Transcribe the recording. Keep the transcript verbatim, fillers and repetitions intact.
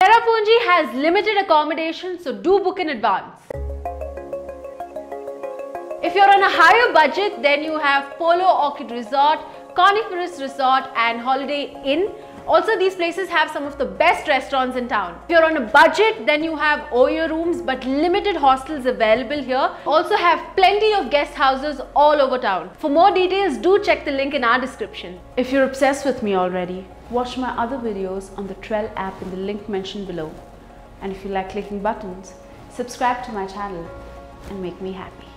Cherrapunji has limited accommodation, so do book in advance. If you're on a higher budget, then you have Polo Orchid Resort, Coniferous Resort and Holiday Inn. Also, these places have some of the best restaurants in town. If you're on a budget, then you have Oyo rooms but limited hostels available here. Also have plenty of guest houses all over town. For more details, do check the link in our description. If you're obsessed with me already, watch my other videos on the Trell app in the link mentioned below. And if you like clicking buttons, subscribe to my channel and make me happy.